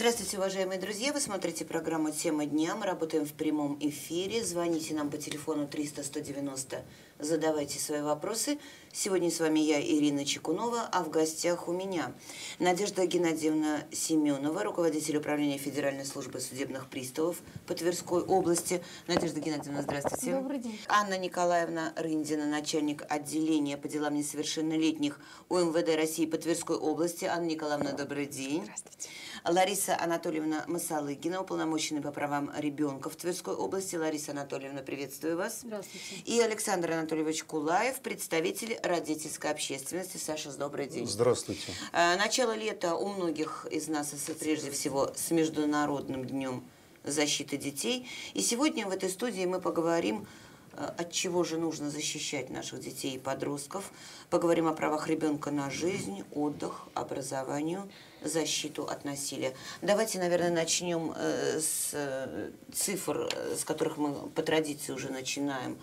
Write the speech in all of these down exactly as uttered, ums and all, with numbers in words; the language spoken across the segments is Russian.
Здравствуйте, уважаемые друзья! Вы смотрите программу «Тема дня». Мы работаем в прямом эфире. Звоните нам по телефону триста сто девяносто. Задавайте свои вопросы. Сегодня с вами я, Ирина Чекунова, а в гостях у меня Надежда Геннадьевна Семенова, руководитель управления Федеральной службы судебных приставов по Тверской области. Надежда Геннадьевна, здравствуйте. Добрый день. Анна Николаевна Рындина, начальник отделения по делам несовершеннолетних УМВД России по Тверской области. Анна Николаевна, добрый день. Здравствуйте. Лариса Анатольевна Масалыгина, уполномоченный по правам ребенка в Тверской области. Лариса Анатольевна, приветствую вас. Здравствуйте. И Александр Анатольевич Кулаев, представитель родительской общественности. Саша, добрый день. Здравствуйте. Начало лета у многих из нас, прежде всего, с Международным днем защиты детей. И сегодня в этой студии мы поговорим, от чего же нужно защищать наших детей и подростков. Поговорим о правах ребенка на жизнь, отдых, образованию, защиту от насилия. Давайте, наверное, начнем с цифр, с которых мы по традиции уже начинаем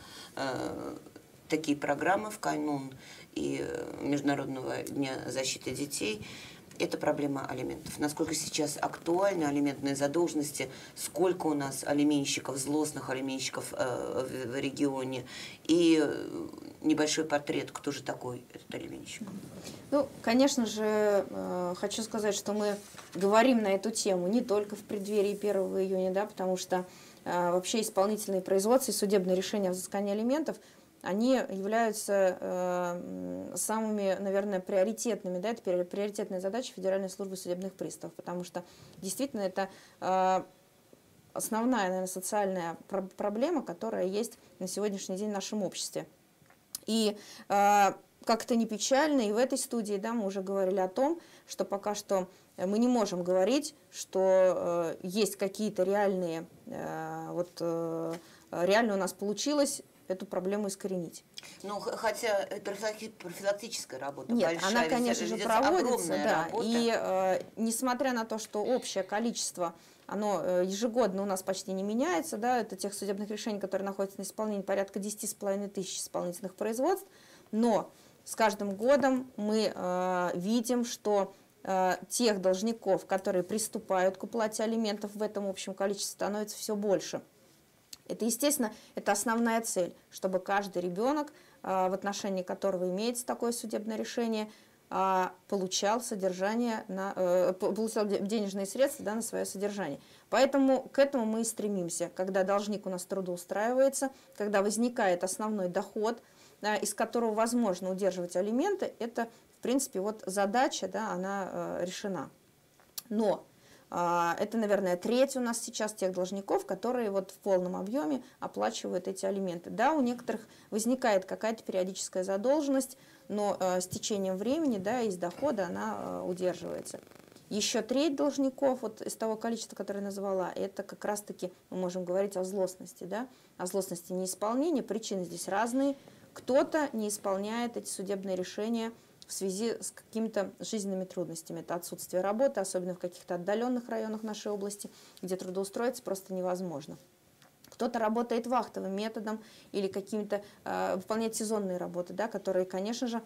такие программы в канун и Международного дня защиты детей. Это проблема алиментов. Насколько сейчас актуальны алиментные задолженности, сколько у нас алименщиков, злостных алименщиков э, в, в регионе, и небольшой портрет, кто же такой этот алименщик. Ну, конечно же, э, хочу сказать, что мы говорим на эту тему не только в преддверии первого июня, да, потому что э, вообще исполнительные производства и судебные решения о взыскании алиментов, они являются э, самыми, наверное, приоритетными, да, это приоритетная задача Федеральной службы судебных приставов, потому что действительно это э, основная, наверное, социальная про проблема, которая есть на сегодняшний день в нашем обществе. И э, как-то не печально, и в этой студии, да, мы уже говорили о том, что пока что мы не можем говорить, что э, есть какие-то реальные, э, вот э, реально у нас получилось эту проблему искоренить. Ну, хотя профилактическая работа Нет, большая, она, конечно же, проводится, да, работа. И э, несмотря на то, что общее количество, оно э, ежегодно у нас почти не меняется, да, это тех судебных решений, которые находятся на исполнении, порядка десяти с половиной тысяч исполнительных производств, но с каждым годом мы э, видим, что э, тех должников, которые приступают к уплате алиментов в этом общем количестве, становится все больше. Это, естественно, это основная цель, чтобы каждый ребенок, в отношении которого имеется такое судебное решение, получал содержание, на, получал денежные средства, да, на свое содержание. Поэтому к этому мы и стремимся, когда должник у нас трудоустраивается, когда возникает основной доход, из которого возможно удерживать алименты, это, в принципе, вот задача, да, она решена. Но это, наверное, треть у нас сейчас тех должников, которые вот в полном объеме оплачивают эти алименты. Да, у некоторых возникает какая-то периодическая задолженность, но э, с течением времени, да, из дохода она э, удерживается. Еще треть должников, вот из того количества, которое я назвала, это как раз-таки мы можем говорить о злостности, да, о злостности неисполнения. Причины здесь разные. Кто-то не исполняет эти судебные решения в связи с какими-то жизненными трудностями. Это отсутствие работы, особенно в каких-то отдаленных районах нашей области, где трудоустроиться просто невозможно. Кто-то работает вахтовым методом или какими-то э, выполняет сезонные работы, да, которые, конечно же,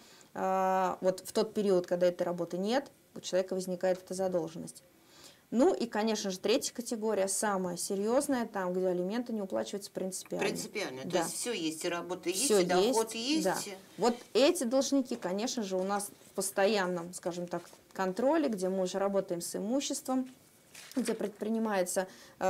э, вот в тот период, когда этой работы нет, у человека возникает эта задолженность. Ну и, конечно же, третья категория, самая серьезная, там, где алименты не уплачиваются принципиально. Принципиально, да. То есть все есть, и работа есть, все и доход есть. есть. Да. Вот эти должники, конечно же, у нас в постоянном, скажем так, контроле, где мы уже работаем с имуществом, где предпринимается,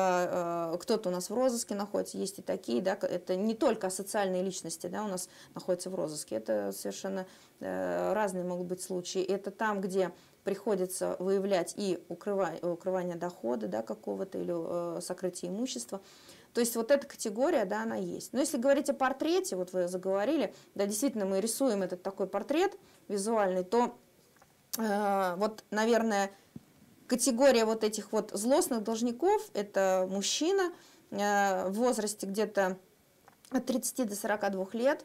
э, э, кто-то у нас в розыске находится, есть и такие, да, это не только социальные личности, да, у нас находятся в розыске, это совершенно э, разные могут быть случаи. Это там, где приходится выявлять и укрывание, укрывание дохода, да, какого-то или э, сокрытие имущества. То есть вот эта категория, да, она есть. Но если говорить о портрете, вот вы заговорили, да, действительно мы рисуем этот такой портрет визуальный, то э, вот, наверное, категория вот этих вот злостных должников – это мужчина э, в возрасте где-то от тридцати до сорока двух лет,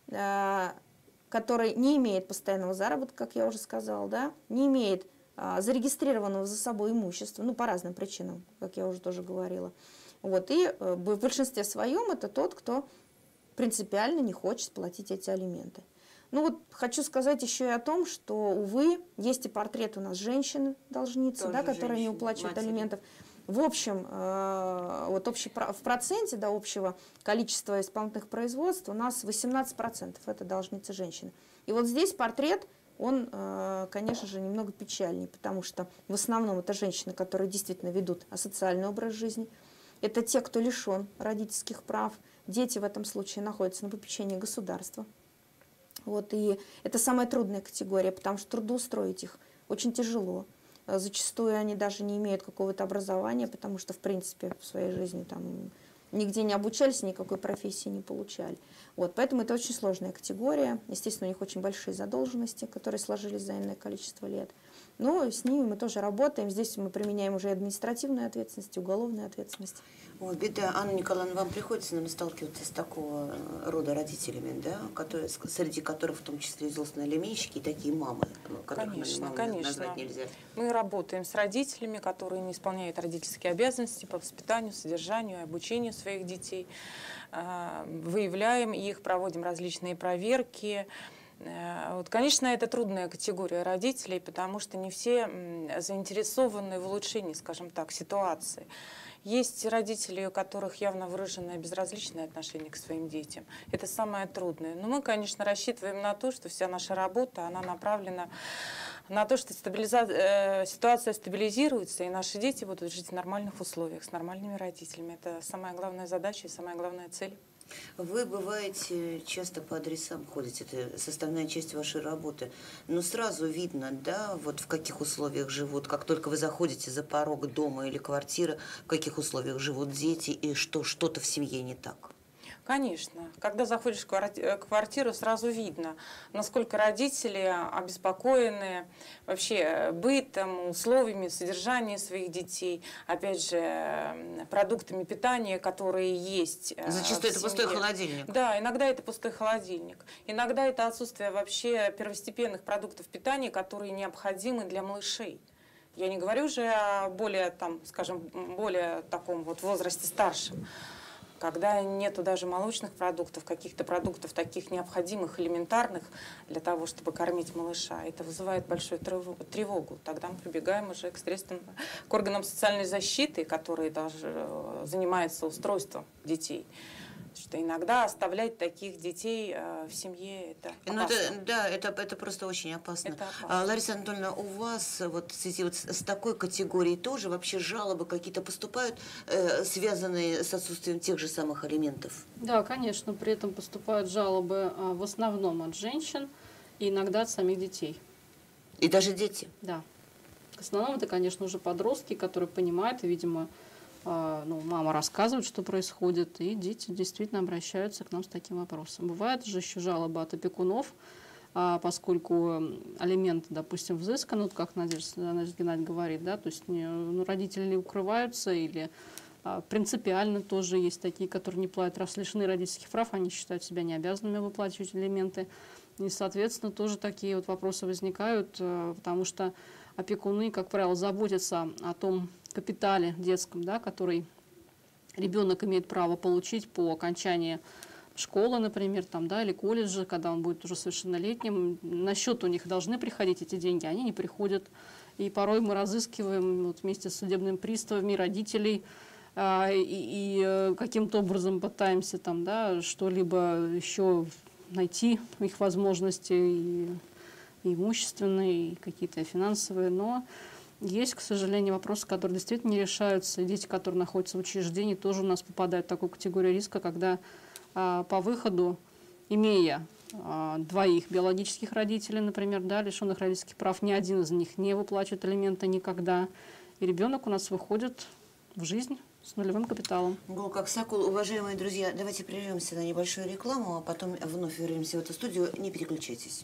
э, который не имеет постоянного заработка, как я уже сказала, да, не имеет а, зарегистрированного за собой имущества, ну, по разным причинам, как я уже тоже говорила. Вот, и а, в большинстве своем это тот, кто принципиально не хочет платить эти алименты. Ну вот хочу сказать еще и о том, что, увы, есть и портрет у нас женщины-должницы, да, которая не уплачивает матери. алиментов. В общем, э, вот общий, в проценте до общего количества исполнительных производств у нас восемнадцать процентов это должницы женщины. И вот здесь портрет, он, э, конечно же, немного печальнее, потому что в основном это женщины, которые действительно ведут асоциальный образ жизни. Это те, кто лишен родительских прав. Дети в этом случае находятся на попечении государства. Вот, и это самая трудная категория, потому что трудоустроить их очень тяжело. Зачастую они даже не имеют какого-то образования, потому что, в принципе, в своей жизни там нигде не обучались, никакой профессии не получали. Вот, поэтому это очень сложная категория. Естественно, у них очень большие задолженности, которые сложились за иное количество лет. Но с ними мы тоже работаем. Здесь мы применяем уже административную ответственность, уголовную ответственность. Ой, беда. Анна Николаевна, вам приходится, наверное, сталкиваться с такого рода родителями, да, которые, среди которых в том числе злостные алименщики и такие мамы, которых конечно, мамы конечно. назвать нельзя. Мы работаем с родителями, которые не исполняют родительские обязанности по воспитанию, содержанию и обучению своих детей. Выявляем их, проводим различные проверки. Вот, конечно, это трудная категория родителей, потому что не все заинтересованы в улучшении, скажем так, ситуации. Есть родители, у которых явно выраженное безразличное отношение к своим детям. Это самое трудное. Но мы, конечно, рассчитываем на то, что вся наша работа, она направлена на то, что стабилиза... э, ситуация стабилизируется, и наши дети будут жить в нормальных условиях, с нормальными родителями. Это самая главная задача и самая главная цель. Вы бываете часто по адресам ходите, это составная часть вашей работы, но сразу видно, да, вот в каких условиях живут, как только вы заходите за порог дома или квартиры, в каких условиях живут дети и что что-то в семье не так. Конечно. Когда заходишь в квартиру, сразу видно, насколько родители обеспокоены вообще бытом, условиями содержания своих детей, опять же, продуктами питания, которые есть. Зачастую это пустой холодильник. Да, иногда это пустой холодильник. Иногда это отсутствие вообще первостепенных продуктов питания, которые необходимы для малышей. Я не говорю уже о более, там, скажем, более таком вот возрасте старшем, когда нету даже молочных продуктов, каких-то продуктов таких необходимых, элементарных для того, чтобы кормить малыша. Это вызывает большую тревогу. Тогда мы прибегаем уже к средствам, к органам социальной защиты, которые даже занимаются устройством детей. Что иногда оставлять таких детей в семье это ну, это, да, это, это просто очень опасно. Это опасно. А, Лариса Анатольевна, у вас вот в связи вот с, с такой категорией тоже вообще жалобы какие-то поступают, э, связанные с отсутствием тех же самых алиментов? Да, конечно, при этом поступают жалобы а, в основном от женщин и иногда от самих детей. И даже дети? Да. В основном это, конечно, уже подростки, которые понимают и, видимо, ну, мама рассказывает, что происходит, и дети действительно обращаются к нам с таким вопросом. Бывает же еще жалоба от опекунов, поскольку алименты, допустим, взысканы, вот как Надежда, Надежда Геннадьевна говорит, да, то есть ну, родители укрываются или принципиально тоже есть такие, которые не платят, раз лишены родительских прав, они считают себя не обязанными выплачивать алименты. И, соответственно, тоже такие вот вопросы возникают, потому что опекуны, как правило, заботятся о том капитале детском, да, который ребенок имеет право получить по окончании школы, например, там, да, или колледжа, когда он будет уже совершеннолетним. На счет у них должны приходить эти деньги, они не приходят. И порой мы разыскиваем вот, вместе с судебными приставами родителей а, и, и каким-то образом пытаемся там, да, что-либо еще найти, их возможности и, и имущественные, и какие-то финансовые, но есть, к сожалению, вопросы, которые действительно не решаются. Дети, которые находятся в учреждении, тоже у нас попадают в такую категорию риска, когда а, по выходу, имея а, двоих биологических родителей, например, да, лишенных родительских прав, ни один из них не выплачивает алименты никогда. И ребенок у нас выходит в жизнь с нулевым капиталом. Гол как сокол. Уважаемые друзья, давайте прервемся на небольшую рекламу, а потом вновь вернемся в эту студию. Не переключайтесь.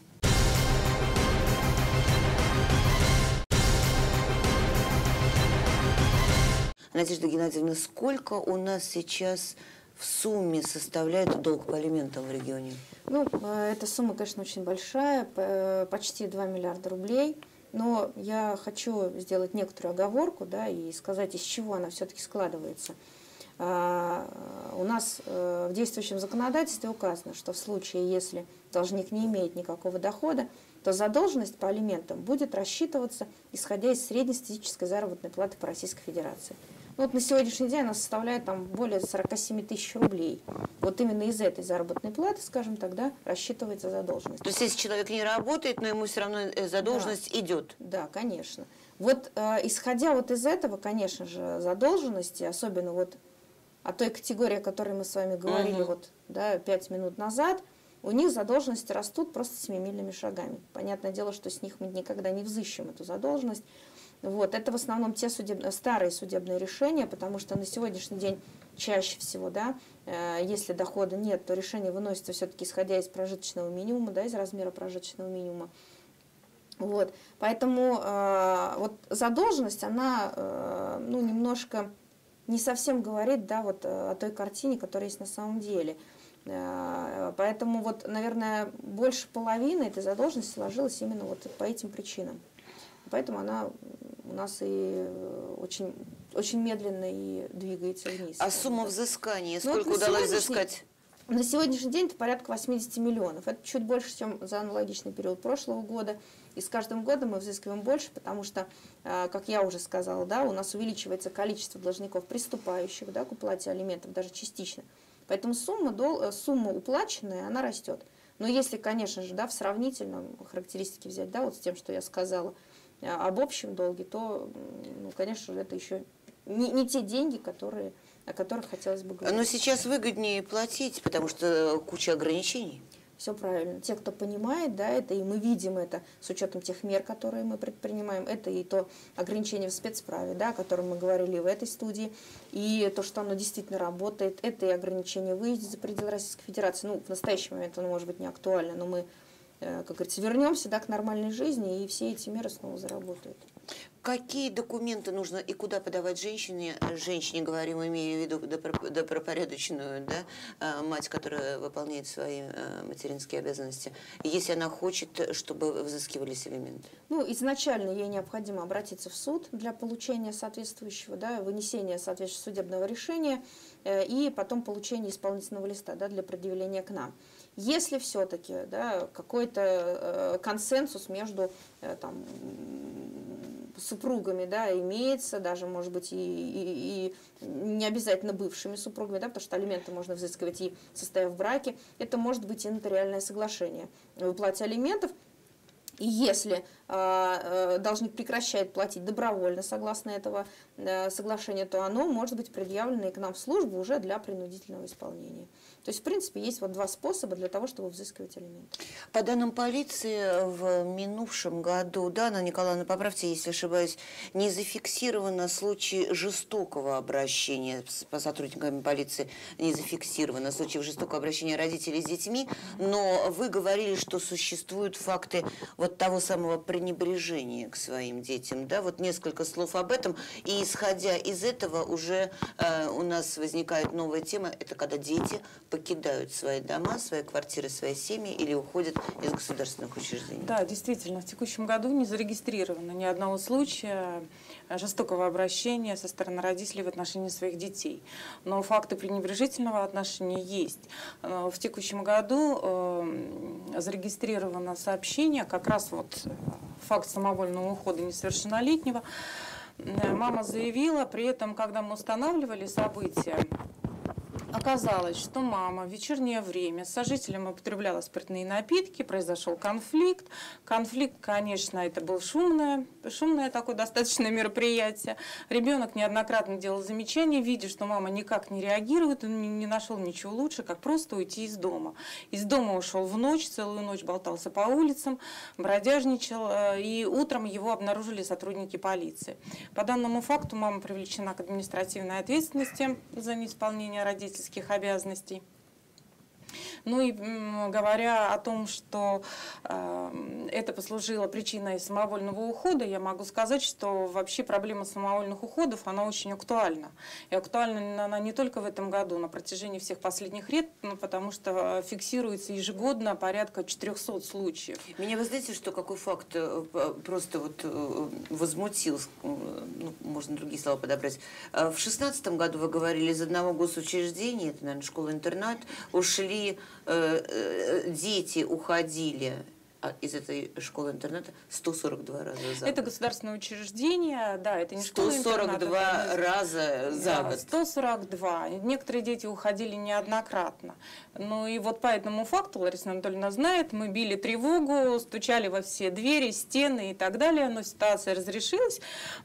Надежда Геннадьевна, сколько у нас сейчас в сумме составляет долг по алиментам в регионе? Ну, эта сумма, конечно, очень большая, почти два миллиарда рублей. Но я хочу сделать некоторую оговорку, да, и сказать, из чего она все-таки складывается. У нас в действующем законодательстве указано, что в случае, если должник не имеет никакого дохода, то задолженность по алиментам будет рассчитываться, исходя из среднестатистической заработной платы по Российской Федерации. Ну, вот на сегодняшний день она составляет там, более сорока семи тысяч рублей. Вот именно из этой заработной платы, скажем, тогда рассчитывается задолженность. То есть если человек не работает, но ему все равно задолженность да. идет? Да, конечно. Вот э, исходя вот из этого, конечно же, задолженности, особенно вот о той категории, о которой мы с вами говорили угу. вот, да, пять минут назад, у них задолженности растут просто семимильными шагами. Понятное дело, что с них мы никогда не взыщем эту задолженность. Вот. Это в основном те судебные, старые судебные решения, потому что на сегодняшний день чаще всего, да, э, если дохода нет, то решение выносится все-таки исходя из прожиточного минимума, да, из размера прожиточного минимума. Вот. Поэтому э, вот задолженность, она э, ну, немножко не совсем говорит, да, вот, о той картине, которая есть на самом деле. Э, поэтому, вот, наверное, больше половины этой задолженности сложилась именно вот по этим причинам. Поэтому она у нас и очень, очень медленно и двигается вниз. А сумма взыскания? Ну, Сколько вот удалось взыскать? На сегодняшний день это порядка восьмидесяти миллионов. Это чуть больше, чем за аналогичный период прошлого года. И с каждым годом мы взыскиваем больше, потому что, как я уже сказала, да, у нас увеличивается количество должников, приступающих, да, к уплате алиментов, даже частично. Поэтому сумма, дол, сумма уплаченная, она растет. Но если, конечно же, да, в сравнительном характеристике взять, да, вот с тем, что я сказала, об общем долге, то, ну, конечно же, это еще не, не те деньги, которые, о которых хотелось бы говорить. Но сейчас выгоднее платить, потому что куча ограничений. Все правильно. Те, кто понимает, да, это, и мы видим это с учетом тех мер, которые мы предпринимаем, это и то ограничение в спецправе, да, о котором мы говорили в этой студии, и то, что оно действительно работает, это и ограничение выезда за пределы Российской Федерации. Ну, в настоящий момент оно может быть не актуально, но мы, как говорится, вернемся, да, к нормальной жизни, и все эти меры снова заработают. Какие документы нужно и куда подавать женщине? Женщине, говорим, имею в виду добропорядочную, да, мать, которая выполняет свои материнские обязанности, если она хочет, чтобы взыскивались алименты? Ну, изначально ей необходимо обратиться в суд для получения соответствующего, да, вынесения соответствующего судебного решения и потом получения исполнительного листа, да, для предъявления к нам. Если все-таки, да, какой-то консенсус между там, супругами, да, имеется, даже, может быть, и, и, и не обязательно бывшими супругами, да, потому что алименты можно взыскивать и состояв в браке, это может быть и нотариальное соглашение о уплате алиментов. И если э, должник прекращает платить добровольно, согласно этого э, соглашения, то оно может быть предъявлено и к нам в службу уже для принудительного исполнения. То есть, в принципе, есть вот два способа для того, чтобы взыскивать алименты. По данным полиции, в минувшем году, да, Анна Николаевна, поправьте, если ошибаюсь, не зафиксировано случаи жестокого обращения, по сотрудникам полиции не зафиксировано случаев жестокого обращения родителей с детьми, но вы говорили, что существуют факты вот того самого пренебрежения к своим детям, да, вот несколько слов об этом, и исходя из этого уже э, у нас возникает новая тема, это когда дети покидают свои дома, свои квартиры, свои семьи или уходят из государственных учреждений. Да, действительно, в текущем году не зарегистрировано ни одного случая жестокого обращения со стороны родителей в отношении своих детей. Но факты пренебрежительного отношения есть. В текущем году э, зарегистрировано сообщение, как раз вот факт самовольного ухода несовершеннолетнего. Мама заявила, при этом, когда мы устанавливали события, оказалось, что мама в вечернее время с сожителем употребляла спиртные напитки, произошел конфликт. Конфликт, конечно, это было шумное, шумное такое достаточно мероприятие. Ребенок неоднократно делал замечания, видя, что мама никак не реагирует, он не нашел ничего лучше, как просто уйти из дома. Из дома ушел в ночь, целую ночь болтался по улицам, бродяжничал, и утром его обнаружили сотрудники полиции. По данному факту мама привлечена к административной ответственности за неисполнение родительских обязанностей. Ну и м, говоря о том, что э, это послужило причиной самовольного ухода, я могу сказать, что вообще проблема самовольных уходов, она очень актуальна. И актуальна она не только в этом году, на протяжении всех последних лет, ну, потому что фиксируется ежегодно порядка четырёхсот случаев. Меня, вы знаете, что какой факт э, просто вот э, возмутил, э, ну, можно другие слова подобрать. Э, В шестнадцатом году, вы говорили, из одного госучреждения, это, наверное, школа-интернат, ушли, э, э, дети уходили из этой школы-интерната сто сорок два раза за год. Это государственное учреждение, да, это не сто сорок два школа-интернат. раза за Да, год. сто сорок два. Некоторые дети уходили неоднократно. Ну и вот по этому факту, Лариса Анатольевна знает, мы били тревогу, стучали во все двери, стены и так далее, но ситуация разрешилась.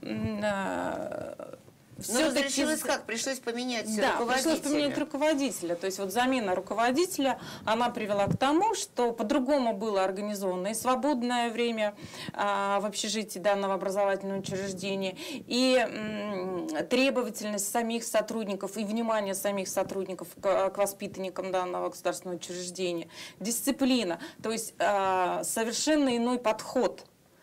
Но разрешилось как? Пришлось поменять да, руководителя. пришлось поменять руководителя. То есть вот замена руководителя, она привела к тому, что по-другому было организовано и свободное время а, в общежитии данного образовательного учреждения, и м, требовательность самих сотрудников, и внимание самих сотрудников к, к воспитанникам данного государственного учреждения, дисциплина, то есть а, совершенно иной подход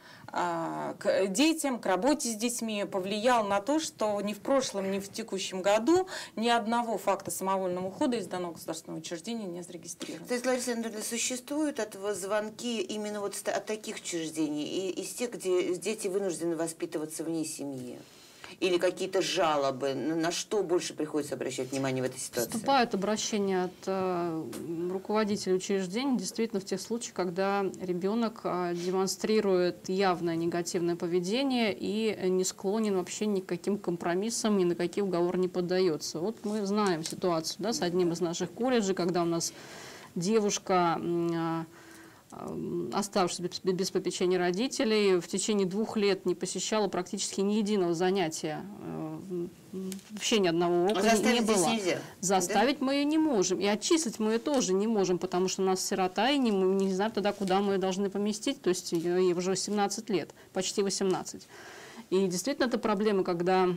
к детям, к работе с детьми повлиял на то, что ни в прошлом, ни в текущем году ни одного факта самовольного ухода из данного государственного учреждения не зарегистрировано. То есть, Лариса Анатольевна, существуют от вас звонки именно вот от таких учреждений, и из тех, где дети вынуждены воспитываться вне семьи? Или какие-то жалобы? На что больше приходится обращать внимание в этой ситуации? Поступают обращения от э, руководителей учреждений действительно в тех случаях, когда ребенок э, демонстрирует явное негативное поведение и не склонен вообще ни к каким компромиссам, ни на какие уговоры не поддается. Вот мы знаем ситуацию, да, с одним из наших колледжей, когда у нас девушка, э, оставшись без, без попечения родителей, в течение двух лет не посещала практически ни единого занятия, вообще ни одного урока не было. Нельзя, Заставить да? мы ее не можем, и отчислить мы ее тоже не можем, потому что у нас сирота, и не, не знаем тогда, куда мы ее должны поместить, то есть ей уже семнадцать лет, почти восемнадцать. И действительно это проблема, когда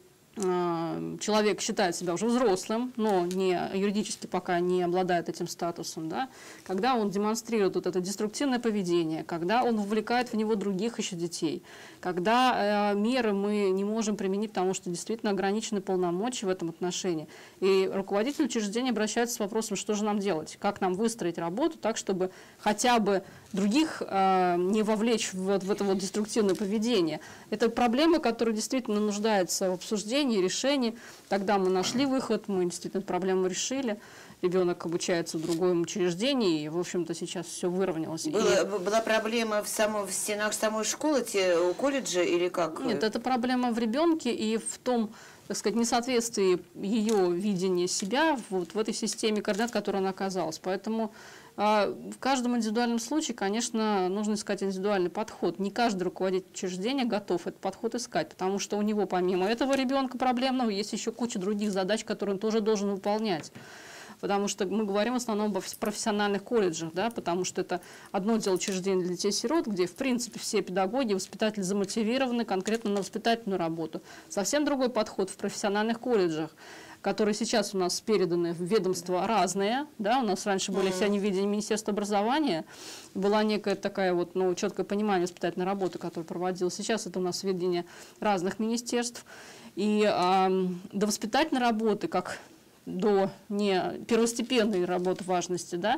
человек считает себя уже взрослым, но не, юридически пока не обладает этим статусом, да, когда он демонстрирует вот это деструктивное поведение, когда он вовлекает в него других еще детей, когда э, меры мы не можем применить, потому что действительно ограничены полномочия в этом отношении. И руководитель учреждения обращается с вопросом, что же нам делать, как нам выстроить работу так, чтобы хотя бы других э, не вовлечь в, в это вот деструктивное поведение. Это проблема, которая действительно нуждается в обсуждении, решении. Тогда мы нашли выход, мы действительно эту проблему решили. Ребенок обучается в другом учреждении, и, в общем-то, сейчас все выровнялось. Было, и... Была проблема в, само, в стенах самой школы, те, у колледжа или как? Нет, это проблема в ребенке и в том, так сказать, несоответствии ее видения себя вот в этой системе координат, в которой она оказалась. Поэтому э, в каждом индивидуальном случае, конечно, нужно искать индивидуальный подход. Не каждый руководитель учреждения готов этот подход искать, потому что у него помимо этого ребенка проблемного есть еще куча других задач, которые он тоже должен выполнять. Потому что мы говорим в основном об профессиональных колледжах, да, потому что это одно дело учреждение для детей-сирот, где, в принципе, все педагоги, воспитатели замотивированы конкретно на воспитательную работу. Совсем другой подход в профессиональных колледжах, которые сейчас у нас переданы в ведомства разные, да, у нас раньше были все они в виде Министерства образования, была некая такая вот, ну, четкое понимание воспитательной работы, которая проводилась. Сейчас это у нас ведение разных министерств. И э, до воспитательной работы, как до не первостепенной работы важности, да,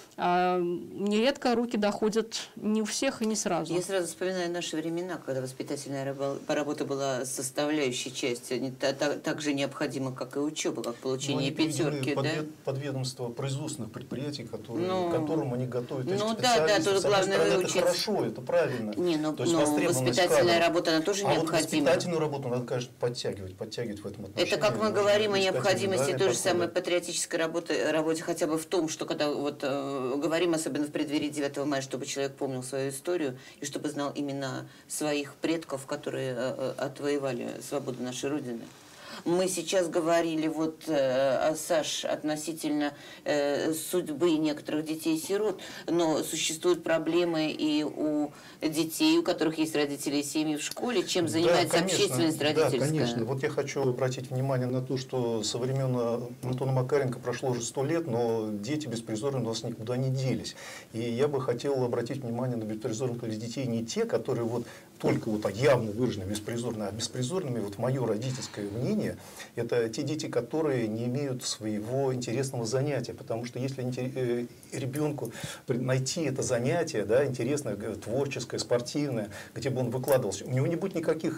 а нередко руки доходят не у всех и не сразу. Я сразу вспоминаю наши времена, когда воспитательная работа была составляющей частью, не, та, та, так же необходима, как и учеба, как получение ну, пятерки. Под, да? Подведомство производственных предприятий, которые, ну, которым они готовят этих ну, да, да, тут главное стороны, выучить. Это хорошо, это правильно. Не, ну, То есть ну воспитательная кадров. Работа, она тоже а необходима. Вот воспитательную работу надо, конечно, подтягивать, подтягивать в этом отношении. Это как мы говорим о необходимости той же подхода. самой патриотической работы, работе хотя бы в том, что когда вот э, говорим, особенно в преддверии девятого мая, чтобы человек помнил свою историю и чтобы знал имена своих предков, которые э, отвоевали свободу нашей Родины. Мы сейчас говорили, вот, э, Саш, относительно э, судьбы некоторых детей-сирот, но существуют проблемы и у детей, у которых есть родители и семьи в школе. Чем занимается да, конечно, общественность родительская? Да, конечно. Вот я хочу обратить внимание на то, что со времен Антона Макаренко прошло уже сто лет, но дети беспризорные у нас никуда не делись. И я бы хотел обратить внимание на беспризорных детей не те, которые вот только вот явно выражены беспризорные, а беспризорными, вот мое родительское мнение, это те дети, которые не имеют своего интересного занятия. Потому что если ребенку найти это занятие, да, интересное, творческое, спортивное, где бы он выкладывался, у него не будет никаких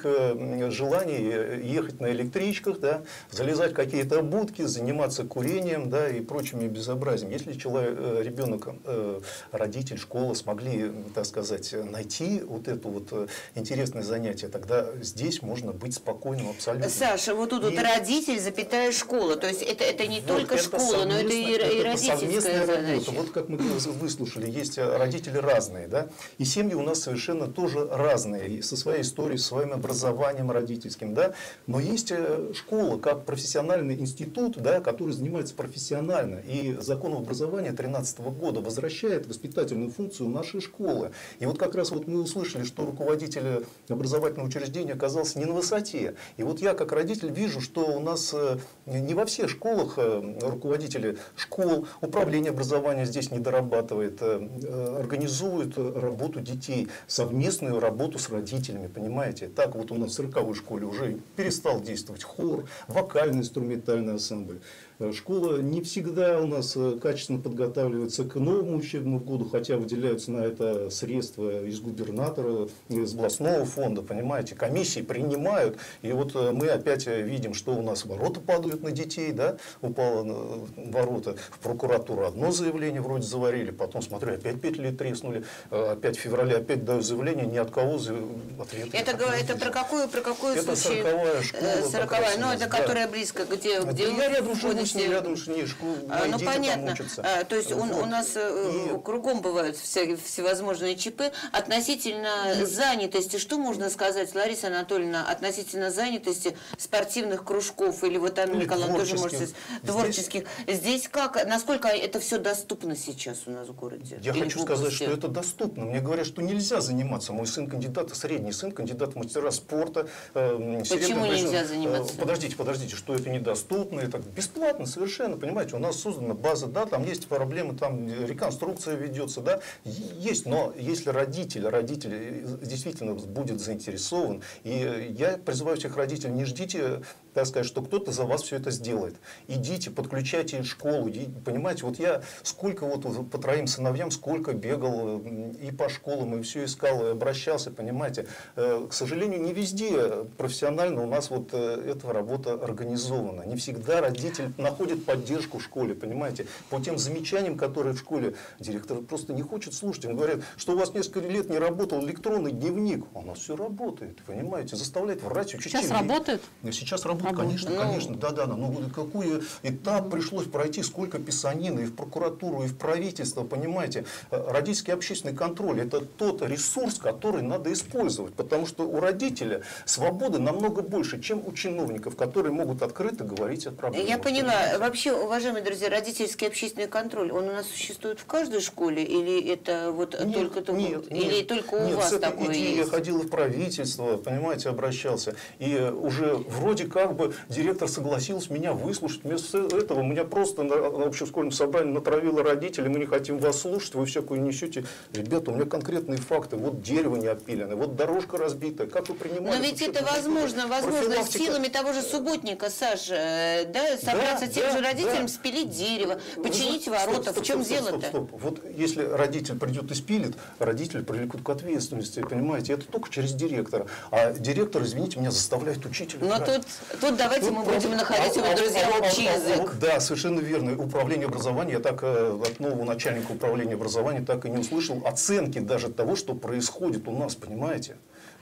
желаний ехать на электричках, да, залезать в какие-то будки, заниматься курением, да, и прочими безобразиями. Если человек, ребенок, родитель, школа смогли, так сказать, найти вот эту вот интересное занятие, тогда здесь можно быть спокойным абсолютно. Саша, вот тут и... вот родитель, запятая школа. То есть это, это не вот только это школа, но это и, это и родительская задача. Вот как мы выслушали, есть родители разные, да, и семьи у нас совершенно тоже разные, и со своей историей, со своим образованием родительским, да, но есть школа как профессиональный институт, да, который занимается профессионально, и закон об образовании тринадцатого года возвращает воспитательную функцию нашей школы. И вот как раз вот мы услышали, что руководитель образовательного учреждения оказался не на высоте. И вот я как родитель вижу, что у нас не во всех школах руководители школ, управление образования здесь не дорабатывает, организуют работу детей, совместную работу с родителями, понимаете. Так вот у нас в сороковой школе уже перестал действовать хор, вокально-инструментальный ансамбль. Школа не всегда у нас качественно подготавливается к новому учебному году, хотя выделяются на это средства из губернатора, из областного фонда, понимаете, комиссии принимают. И вот мы опять видим, что у нас ворота падают на детей, да, упало ворота, в прокуратуру одно заявление вроде заварили, потом, смотрю, опять петли треснули, опять в феврале опять даю заявление, ни от кого ответа. Это, это про какую, про какую это случай? сороковая школа. сороковая, ну это да. Которая близко, где, где я рядом живу, с ним рядом не школу, а, ну понятно, а, то есть он, вот. у нас и... кругом бывают все, всевозможные ЧП. Относительно и... занятости, что можно сказать, Лариса Анатольевна, относительно занятости спортивных кружков, или вот Анна Николаевна тоже может сказать, творческих. Здесь... Здесь как, насколько это все доступно сейчас у нас в городе? Я хочу сказать, что это доступно. Мне говорят, что нельзя заниматься. Мой сын кандидат, средний сын, кандидат в мастера спорта. Э, Почему нельзя заниматься? Э, подождите, подождите, что это недоступно, это бесплатно совершенно. Понимаете, у нас создана база, да, там есть проблемы, там реконструкция ведется, да, есть, но если родитель, родитель действительно будет заинтересован, и я призываю всех родителей, не ждите, так сказать, что кто-то за вас все это сделает. Идите, подключайте школу, понимаете, вот я сколько вот по троим сыновьям, сколько бегал и по школам, и все искал, и обращался, понимаете. К сожалению, не везде профессионально у нас вот эта работа организована. Не всегда родитель находит поддержку в школе, понимаете. По тем замечаниям, которые в школе директор просто не хочет слушать. Он говорит, что у вас несколько лет не работал электронный дневник. У нас все работает, понимаете. Заставляет врать учителей. Сейчас работает? Сейчас работает, работает. Конечно, ну... конечно. Да-да. Ну, какой этап пришлось пройти, сколько писанины и в прокуратуру, и в правительство, понимаете. Родительский общественный контроль – это тот ресурс, который надо использовать. Потому что у родителя свободы намного больше, чем у чиновников, которые могут открыто говорить о проблемах. Я поняла. Вообще, уважаемые друзья, родительский общественный контроль, он у нас существует в каждой школе, или это вот нет, только, только, нет, или нет, только у нет, вас с этой такое идеей есть? Я ходил в правительство, понимаете, обращался, и уже вроде как бы директор согласился меня выслушать. Вместо этого меня просто на, на общешкольном собрании натравило родители, мы не хотим вас слушать, вы всякую несете. Ребята, у меня конкретные факты, вот дерево не опилено, вот дорожка разбитая, как вы принимаете? Но ведь это возможно, возможно, силами того же субботника, Саш, да, собраться да, тем да, же родителям, да. спилить дерево, починить ворота. Стоп, стоп, в чем дело-то? Стоп, стоп. Вот если родитель придет и спилит, родители привлекут к ответственности, понимаете, это только через директора. А директор, извините меня, заставляет учителя. Но тут, тут давайте тут, мы будем а, находить, а, друзья, а, общий а, язык. А, да, совершенно верно. Управление образования, я так от нового начальника управления образования так и не услышал оценки даже того, что происходит у нас, понимаете?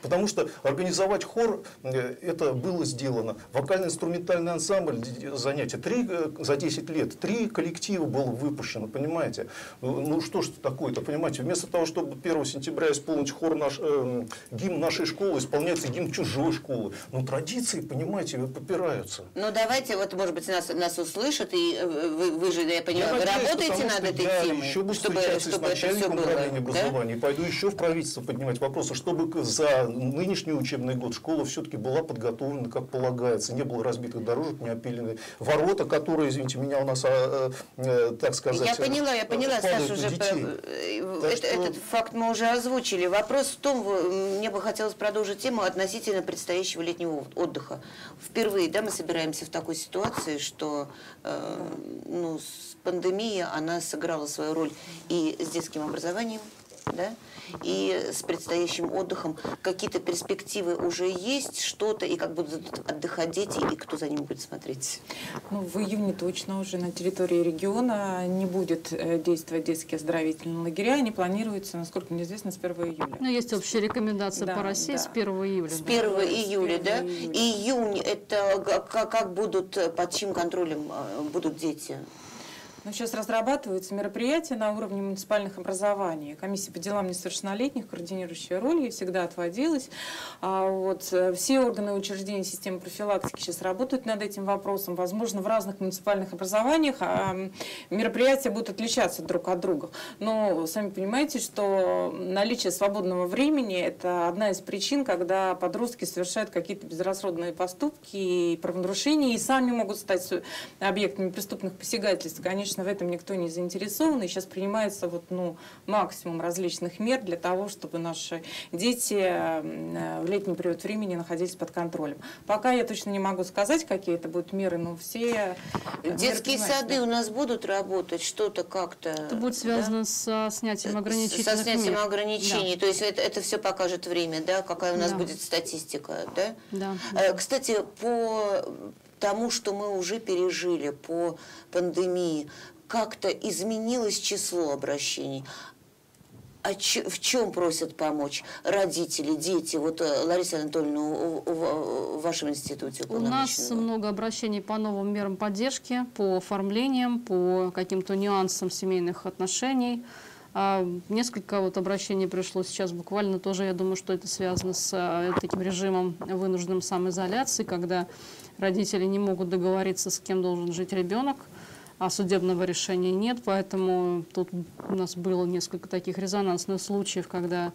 Потому что организовать хор, это было сделано. Вокально-инструментальный ансамбль, занятия, три, за десять лет, три коллектива было выпущено, понимаете? Ну что ж такое-то, понимаете? Вместо того, чтобы первого сентября исполнить хор наш, э, гимн нашей школы, исполняется гимн чужой школы. Ну традиции, понимаете, попираются. Ну давайте, вот может быть нас, нас услышат, и вы, вы же, я понимаю, я вы надеюсь, работаете над этой я темой, еще буду чтобы, встречаться чтобы с это все начальником было, управления да? образования, пойду еще в правительство поднимать вопросы, чтобы за нынешний учебный год школа все-таки была подготовлена, как полагается, не было разбитых дорожек, не опилены ворота, которые, извините меня, у нас, а, а, так сказать, Я поняла, я поняла, Стас, уже это, что... этот факт мы уже озвучили. Вопрос в том, мне бы хотелось продолжить тему относительно предстоящего летнего отдыха. Впервые, да, мы собираемся в такой ситуации, что э, ну, пандемия, она сыграла свою роль и с детским образованием, да, и с предстоящим отдыхом. Какие-то перспективы уже есть, что-то, и как будут отдыхать дети, и кто за ними будет смотреть? Ну, в июне точно уже на территории региона не будет действовать детские оздоровительные лагеря. Они планируются, насколько мне известно, с первого июля. Ну, есть общая рекомендация Да, по России да. с первого июля. С да. первого июля, да? июля. Июнь, это как, как будут, под чьим контролем будут дети? Ну, сейчас разрабатываются мероприятия на уровне муниципальных образований. Комиссия по делам несовершеннолетних, координирующая роль, ей всегда отводилась. А вот все органы и учреждения системы профилактики сейчас работают над этим вопросом. Возможно, в разных муниципальных образованиях а мероприятия будут отличаться друг от друга. Но сами понимаете, что наличие свободного времени – это одна из причин, когда подростки совершают какие-то безрассудные поступки и правонарушения, и сами могут стать объектами преступных посягательств. Конечно, в этом никто не заинтересован, и сейчас принимается вот, ну, максимум различных мер для того, чтобы наши дети в летний период времени находились под контролем. Пока я точно не могу сказать, какие это будут меры, но все... Детские сады у нас будут работать, что-то как-то... Это будет связано да? со снятием ограничений. Со снятием ограничений, да. То есть это, это все покажет время, да, какая у нас Да. будет статистика, да? Да. Кстати, по тому, что мы уже пережили по пандемии, как-то изменилось число обращений. А ч, в чем просят помочь родители, дети? Вот, Лариса Анатольевна, у, у, в вашем институте. У нас много обращений по новым мерам поддержки, по оформлениям, по каким-то нюансам семейных отношений. А несколько вот обращений пришло сейчас буквально тоже, я думаю, что это связано с а, таким режимом вынужденной самоизоляции, когда родители не могут договориться, с кем должен жить ребенок, а судебного решения нет, поэтому тут у нас было несколько таких резонансных случаев, когда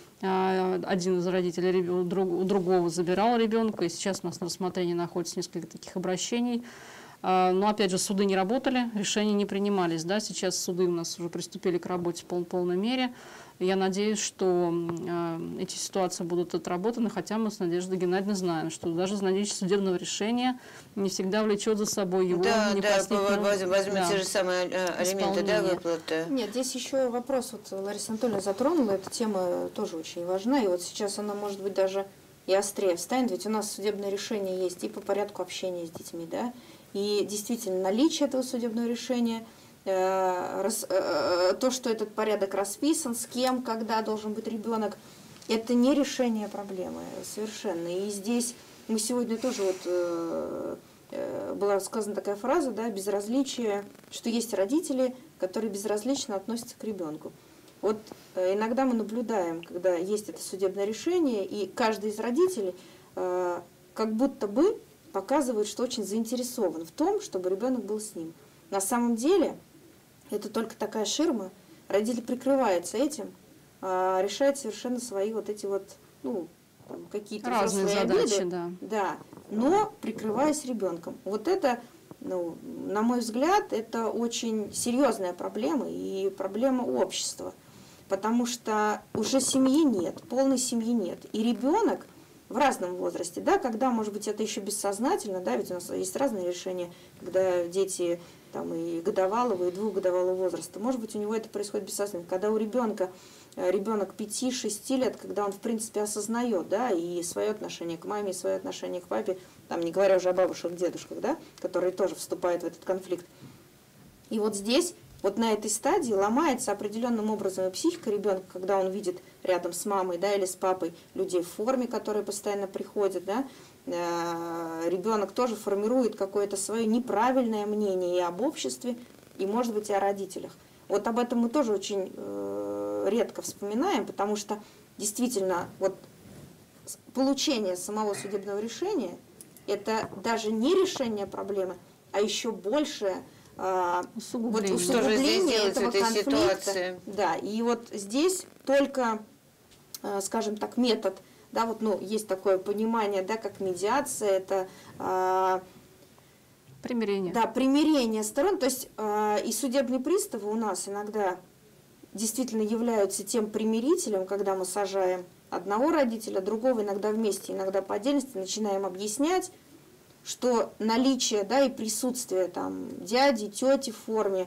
а, один из родителей у другого забирал ребенка, и сейчас у нас на рассмотрении находится несколько таких обращений. Но, опять же, суды не работали, решения не принимались. Да? Сейчас суды у нас уже приступили к работе в пол полной мере. Я надеюсь, что э, эти ситуации будут отработаны, хотя мы с Надеждой Геннадьевной знаем, что даже наличие судебного решения не всегда влечет за собой его да, непосредственно... Да, возьмем да, те же самые алименты, да, выплаты. Нет, здесь еще вопрос, вот Лариса Анатольевна затронула, эта тема тоже очень важна, и вот сейчас она, может быть, даже и острее встанет, ведь у нас судебное решение есть и по порядку общения с детьми, да, и действительно наличие этого судебного решения, э, рас, э, то, что этот порядок расписан, с кем, когда должен быть ребенок, это не решение проблемы совершенно. И здесь мы сегодня тоже, вот, э, э, была сказана такая фраза, да, безразличие, что есть родители, которые безразлично относятся к ребенку. Вот э, иногда мы наблюдаем, когда есть это судебное решение, и каждый из родителей э, как будто бы показывает, что очень заинтересован в том, чтобы ребенок был с ним. На самом деле это только такая ширма, родитель прикрывается этим, а решает совершенно свои вот эти вот, ну, какие-то разные задачи, обиды, да. Да, но прикрываясь ребенком. Вот это, ну, на мой взгляд, это очень серьезная проблема и проблема общества, потому что уже семьи нет, полной семьи нет, и ребенок в разном возрасте, да, когда, может быть, это еще бессознательно, да, ведь у нас есть разные решения, когда дети там и годовалого, и двухгодовалого возраста, может быть, у него это происходит бессознательно, когда у ребенка, ребенок пяти-шести лет, когда он, в принципе, осознает, да, и свое отношение к маме, и свое отношение к папе, там, не говоря уже о бабушках, дедушках, да, которые тоже вступают в этот конфликт. И вот здесь вот на этой стадии ломается определенным образом и психика ребенка, когда он видит рядом с мамой, да, или с папой людей в форме, которые постоянно приходят, да, ребенок тоже формирует какое-то свое неправильное мнение и об обществе, и, может быть, и о родителях. Вот об этом мы тоже очень э, редко вспоминаем, потому что действительно вот получение самого судебного решения – это даже не решение проблемы, а еще большее э, усугубление, вот усугубление этого в этой конфликта. Ситуации? Да, и вот здесь только, э, скажем так, метод. Да, вот, ну, есть такое понимание, да, как медиация, это э, примирение. Да, примирение сторон. То есть э, и судебные приставы у нас иногда действительно являются тем примирителем, когда мы сажаем одного родителя, другого иногда вместе, иногда по отдельности, начинаем объяснять, что наличие, да, и присутствие там дяди, тети в форме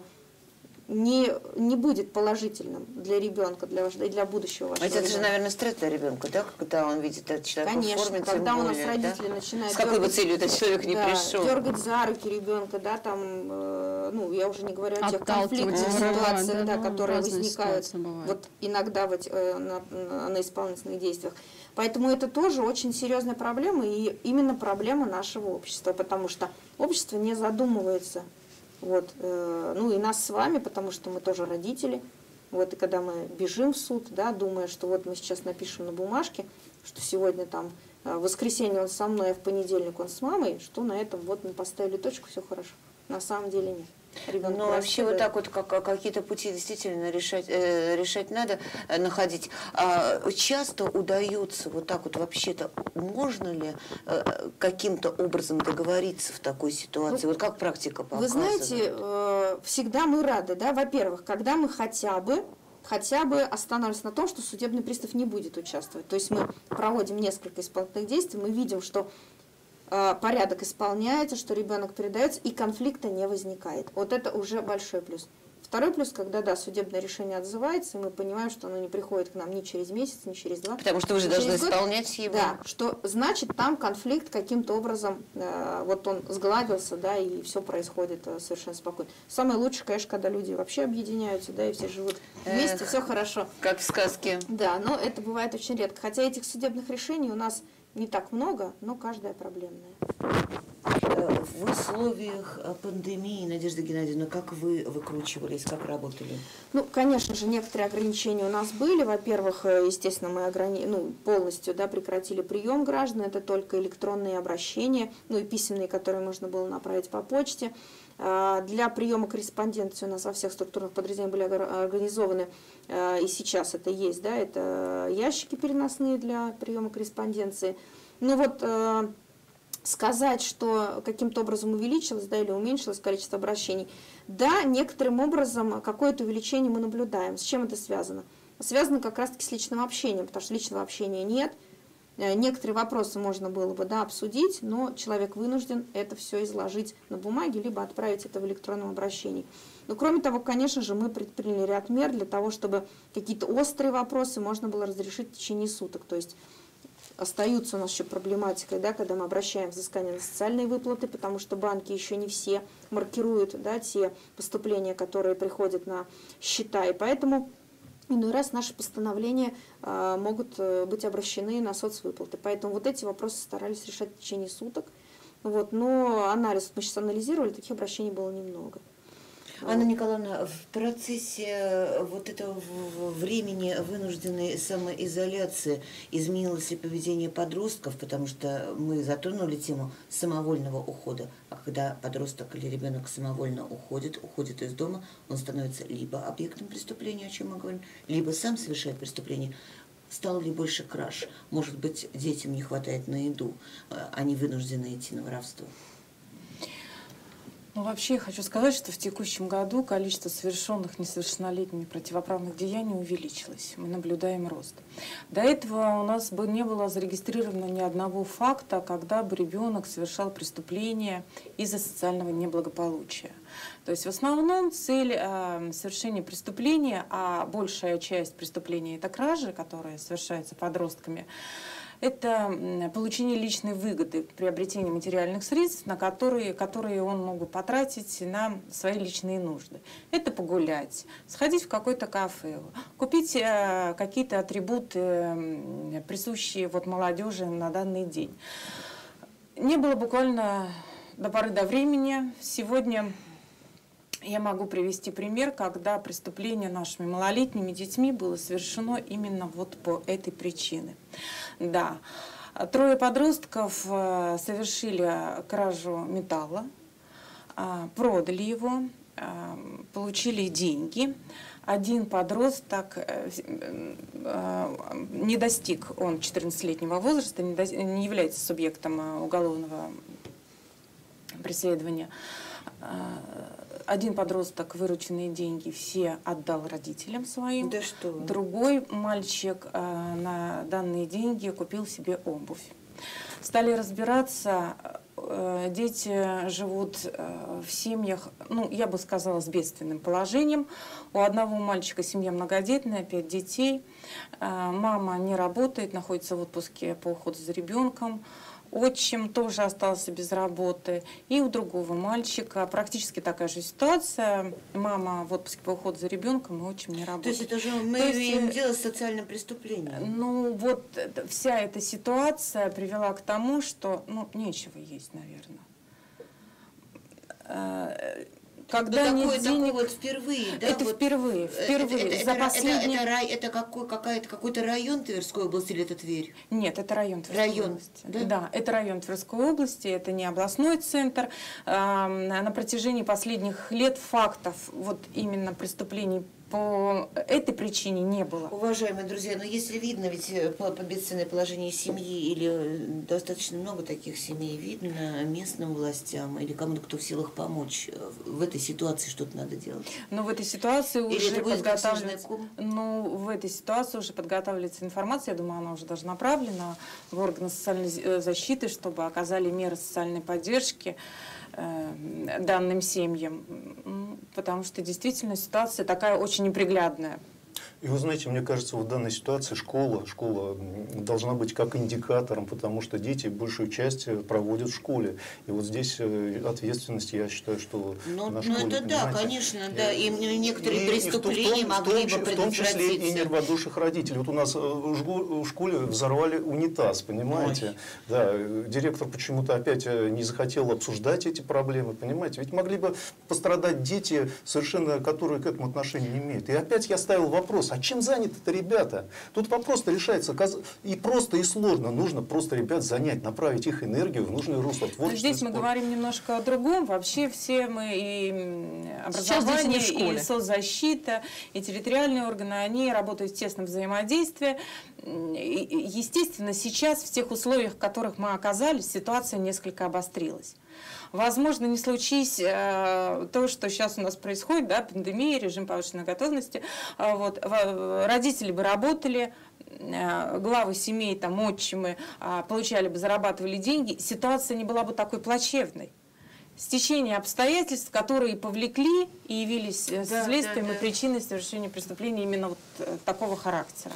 не, не будет положительным для ребенка, для, и для будущего вашего Это ребенка. же, наверное, стресс для ребенка, да, когда он видит этот человек Конечно, в форме, тем когда у нас более, родители да? начинают С какой бы дергать, целью этот человек не да, пришел? дергать за руки ребенка, да, там, э, ну, я уже не говорю о тех Отталкивать, конфликтных разрывать, ситуациях, да, да, ну, которые разные возникают ситуации бывают. вот иногда вот, э, на, на, на исполнительных действиях. Поэтому это тоже очень серьезная проблема, и именно проблема нашего общества, потому что общество не задумывается, вот, э, ну и нас с вами, потому что мы тоже родители. Вот, и когда мы бежим в суд, да, думая, что вот мы сейчас напишем на бумажке, что сегодня там в воскресенье он со мной, а в понедельник он с мамой, что на этом вот мы поставили точку, все хорошо. На самом деле нет. Ребенок Но вообще растет, вот да. так вот как, какие-то пути действительно решать, э, решать надо, э, находить. А часто удается вот так вот вообще-то, можно ли э, каким-то образом договориться в такой ситуации? Ну, вот как практика Вы показывает? знаете, э, всегда мы рады, да, во-первых, когда мы хотя бы, хотя бы останавливаемся на том, что судебный пристав не будет участвовать. То есть мы проводим несколько исполнительных действий, мы видим, что э, порядок исполняется, что ребенок передается, и конфликта не возникает. Вот это уже большой плюс. Второй плюс, когда, да, судебное решение отзывается, и мы понимаем, что оно не приходит к нам ни через месяц, ни через два. Потому что вы же ни должны через год. исполнять его. Да, что значит там конфликт каким-то образом, э, вот он сгладился, да, и все происходит э, совершенно спокойно. Самое лучшее, конечно, когда люди вообще объединяются, да, и все живут вместе, Эх. все хорошо. Как в сказке. Да, но это бывает очень редко. Хотя этих судебных решений у нас не так много, но каждая проблемная. В условиях пандемии, Надежда Геннадьевна, как вы выкручивались, как работали? Ну, конечно же, некоторые ограничения у нас были. Во-первых, естественно, мы ограни... ну, полностью, да, прекратили прием граждан. Это только электронные обращения, ну и письменные, которые можно было направить по почте. Для приема корреспонденции у нас во всех структурных подразделениях были организованы, и сейчас это есть, да, это ящики переносные для приема корреспонденции. Ну вот сказать, что каким-то образом увеличилось, да, или уменьшилось количество обращений, да, некоторым образом какое-то увеличение мы наблюдаем. С чем это связано? Связано как раз-таки с личным общением, потому что личного общения нет. Некоторые вопросы можно было бы, да, обсудить, но человек вынужден это все изложить на бумаге, либо отправить это в электронном обращении. Но кроме того, конечно же, мы предприняли ряд мер для того, чтобы какие-то острые вопросы можно было разрешить в течение суток. То есть остаются у нас еще проблематикой, да, когда мы обращаем взыскание на социальные выплаты, потому что банки еще не все маркируют, да, те поступления, которые приходят на счета, и поэтому иной раз наши постановления э, могут быть обращены на соцвыплаты. Поэтому вот эти вопросы старались решать в течение суток. Вот, но анализ мы сейчас анализировали, таких обращений было немного. Анна Николаевна, в процессе вот этого времени вынужденной самоизоляции изменилось ли поведение подростков, потому что мы затронули тему самовольного ухода, а когда подросток или ребенок самовольно уходит, уходит из дома, он становится либо объектом преступления, о чем мы говорим, либо сам совершает преступление. Стало ли больше краж? Может быть, детям не хватает на еду, они вынуждены идти на воровство? Ну, вообще, я хочу сказать, что в текущем году количество совершенных несовершеннолетними противоправных деяний увеличилось. Мы наблюдаем рост. До этого у нас бы не было зарегистрировано ни одного факта, когда бы ребенок совершал преступление из-за социального неблагополучия. То есть в основном цель э, совершения преступления, а большая часть преступления – это кражи, которые совершаются подростками, это получение личной выгоды, приобретение материальных средств, на которые, которые он мог бы потратить на свои личные нужды. Это погулять, сходить в какое-то кафе, купить э, какие-то атрибуты, э, присущие вот молодежи на данный день. Не было буквально до поры до времени. Сегодня я могу привести пример, когда преступление нашими малолетними детьми было совершено именно вот по этой причине. Да, трое подростков совершили кражу металла, продали его, получили деньги. Один подросток не достиг, он четырнадцатилетнего возраста, не, до, не является субъектом уголовного преследования. Один подросток вырученные деньги все отдал родителям своим. Да что? Другой мальчик на данные деньги купил себе обувь. Стали разбираться, дети живут в семьях, ну, я бы сказала, с бедственным положением. У одного мальчика семья многодетная, пять детей. Мама не работает, находится в отпуске по уходу за ребенком. Отчим тоже остался без работы. И у другого мальчика практически такая же ситуация. Мама в отпуске по уходу за ребенком, и отчим не работает. То есть это уже мы То имеем есть, дело с социальным преступлением? Ну, вот вся эта ситуация привела к тому, что, ну, нечего есть, наверное. Когда ну, нет такое, денег... такое вот впервые, да? Это вот впервые, впервые. Это, это, За это, последние... это, это, это какой, какая-то, какой-то район Тверской области или это Тверь? Нет, это район Тверской район, области. Да? да, это район Тверской области, это не областной центр. На протяжении последних лет фактов вот именно преступлений по этой причине не было. Уважаемые друзья, но если видно, ведь по, по бедственное положение семьи или достаточно много таких семей, видно местным властям или кому-то, кто в силах помочь, в этой ситуации что-то надо делать? Но в этой ситуации или уже это будет подготавливается... Ну, в этой ситуации уже подготавливается информация, я думаю, она уже даже направлена в органы социальной защиты, чтобы оказали меры социальной поддержки данным семьям, потому что действительно ситуация такая очень неприглядная. И вы знаете, мне кажется, в данной ситуации школа, школа должна быть как индикатором, потому что дети большую часть проводят в школе. И вот здесь ответственность, я считаю, что ну, на школе. Ну это да, конечно, да. И некоторые и, преступления и в том, могли в том, бы в том числе и предотвратиться. нерводушных родителей. Вот у нас в школе взорвали унитаз, понимаете? Ой. Да, директор почему-то опять не захотел обсуждать эти проблемы, понимаете? Ведь могли бы пострадать дети, совершенно которые к этому отношения не имеют. И опять я ставил вопрос, а чем заняты-то ребята? Тут вопрос-то решается и просто, и сложно. Нужно просто ребят занять, направить их энергию в нужное русло. Здесь мы говорим немножко о другом. Вообще все мы и образование, и соцзащита, и территориальные органы, они работают в тесном взаимодействии. Естественно, сейчас в тех условиях, в которых мы оказались, ситуация несколько обострилась. Возможно, не случись э, то, что сейчас у нас происходит, да, пандемия, режим повышенной готовности, э, вот, э, родители бы работали, э, главы семей, там, отчимы э, получали бы, зарабатывали деньги, ситуация не была бы такой плачевной. Стечение обстоятельств, которые повлекли и явились да, следствием да, да. и причиной совершения преступления именно вот э, такого характера.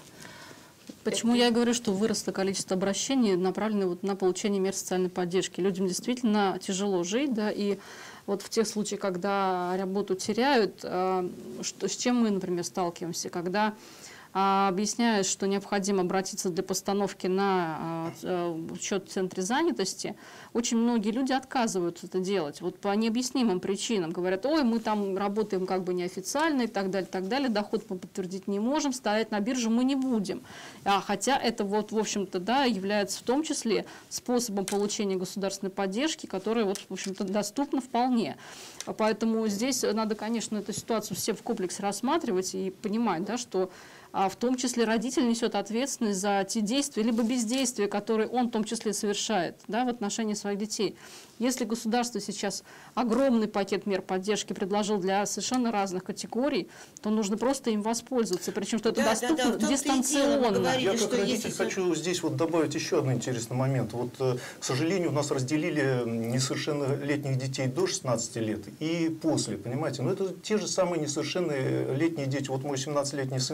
Почему я говорю, что выросло количество обращений, направленных вот на получение мер социальной поддержки. Людям действительно тяжело жить, да, и вот в тех случаях, когда работу теряют, э, что, с чем мы, например, сталкиваемся, когда а, объясняют, что необходимо обратиться для постановки на а, учет в центре занятости, очень многие люди отказываются это делать. Вот по необъяснимым причинам. Говорят, ой, мы там работаем как бы неофициально и так далее, так далее, доход мы подтвердить не можем, стоять на бирже мы не будем. А, хотя это вот, в общем-то, да, является в том числе способом получения государственной поддержки, которая, вот, в общем-то, доступна вполне. Поэтому здесь надо, конечно, эту ситуацию все в комплексе рассматривать и понимать, да, что а в том числе родитель несет ответственность за те действия, либо бездействия, которые он в том числе совершает, да, в отношении своих детей. Если государство сейчас огромный пакет мер поддержки предложил для совершенно разных категорий, то нужно просто им воспользоваться. Причем, что это да, доступно да, да, дистанционно. Говорили, Я как родитель есть... хочу здесь вот добавить еще один интересный момент. Вот, к сожалению, у нас разделили несовершеннолетних детей до шестнадцати лет и после, понимаете. Но это те же самые несовершеннолетние дети. Вот мой семнадцатилетний сын сейчас готов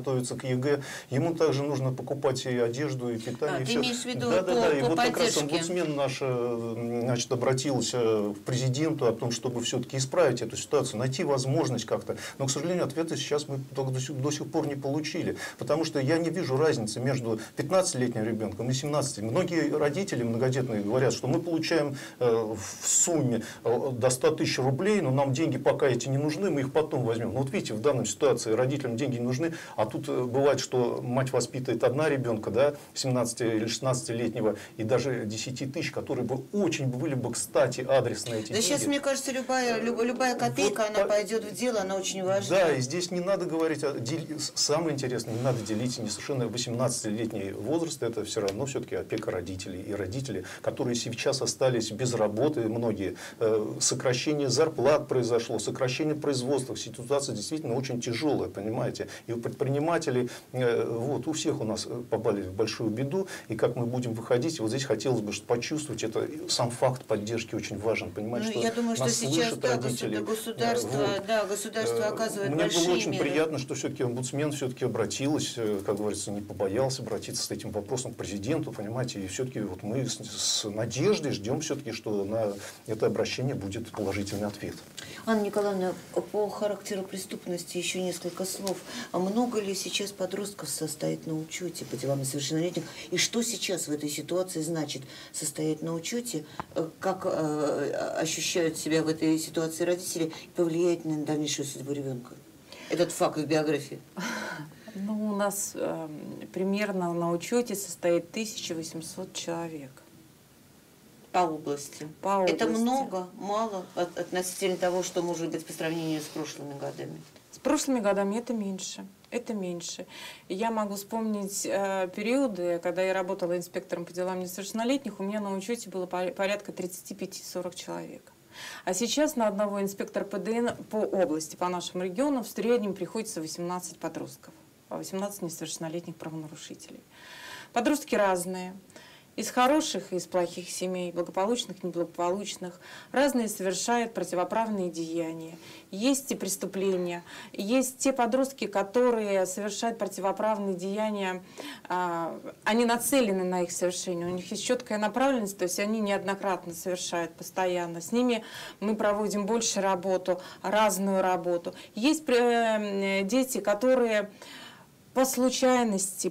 готовится к ЕГЭ, ему также нужно покупать и одежду, и питание. А, и ты все. имеешь в виду да, по, да, да. И по вот как раз поддержке? омбудсмен наш, значит, обратился к президенту о том, чтобы все-таки исправить эту ситуацию, найти возможность как-то. Но, к сожалению, ответа сейчас мы до сих, до сих пор не получили. Потому что я не вижу разницы между пятнадцатилетним ребенком и семнадцатилетним. Многие родители многодетные говорят, что мы получаем э, в сумме э, до ста тысяч рублей, но нам деньги пока эти не нужны, мы их потом возьмем. Но вот видите, в данной ситуации родителям деньги не нужны, а тут э, бывает, что мать воспитывает одна ребенка, да, семнадцати или шестнадцатилетнего, и даже десяти тысяч, которые бы очень были бы, кстати, адресно эти Да деньги. сейчас, мне кажется, любая, люб- любая копейка, Вот она по- пойдет в дело, она очень важна. Да, и здесь не надо говорить, о дел- самое интересное, не надо делить несовершенно восемнадцатилетний возраст, это все равно все-таки опека родителей и родители, которые сейчас остались без работы, многие, э, сокращение зарплат произошло, сокращение производства, ситуация действительно очень тяжелая, понимаете, и у предпринимателей, э, вот, у всех у нас попали в большую беду, и как мы будем выходить, вот здесь хотелось бы почувствовать, это сам факт поддержки очень важен, понимаете, Ну, что я думаю, что нас сейчас слышат да, родители. государство, Вот. да, государство Э, оказывает Мне большие было очень меры. приятно, что все-таки омбудсмен все-таки обратилась, э, как говорится, не побоялся обратиться с этим вопросом к президенту, понимаете, и все-таки вот мы с, с надеждой ждем все-таки, что на это обращение будет положительный ответ. Анна Николаевна, по характеру преступности еще несколько слов. А много ли сейчас подростков состоит на учете по делам несовершеннолетних? И что сейчас в этой ситуации значит состоять на учете? Э, Как э, ощущают себя в этой ситуации родители? Повлияет на дальнейшую судьбу ребенка? Этот факт в биографии. Ну, у нас э, примерно на учете состоит тысяча восемьсот человек. По области. По Это области. много, мало от- относительно того, что может быть по сравнению с прошлыми годами? С прошлыми годами это меньше. Это меньше. Я могу вспомнить э, периоды, когда я работала инспектором по делам несовершеннолетних, у меня на учете было по- порядка тридцати пяти — сорока человек. А сейчас на одного инспектора ПДН по области, по нашему региону, в среднем приходится восемнадцать подростков, восемнадцать несовершеннолетних правонарушителей. Подростки разные. Из хороших и из плохих семей, благополучных, неблагополучных. Разные совершают противоправные деяния. Есть и преступления. Есть те подростки, которые совершают противоправные деяния, а, они нацелены на их совершение. У них есть четкая направленность, то есть они неоднократно совершают постоянно. С ними мы проводим больше работу, разную работу. Есть э, дети, которые по случайности